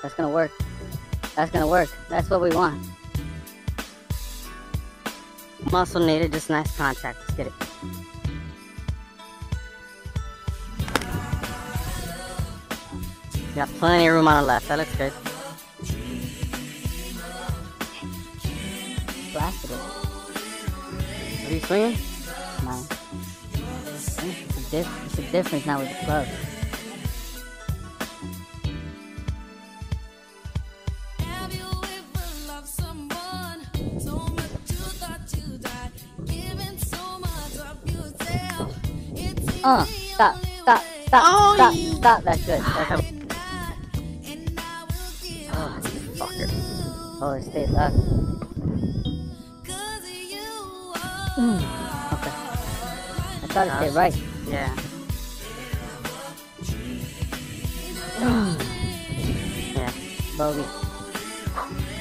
That's gonna work. That's gonna work. That's what we want. Muscle needed, just nice contact. Let's get it. Got plenty of room on the left. That looks good. Blasted it. Are you swinging? No. It's a difference now with the club. Stop. Stop. That's good. Oh, fucker. Oh, it stayed left. Okay. I thought it stayed right. Yeah. Yeah. Bogey.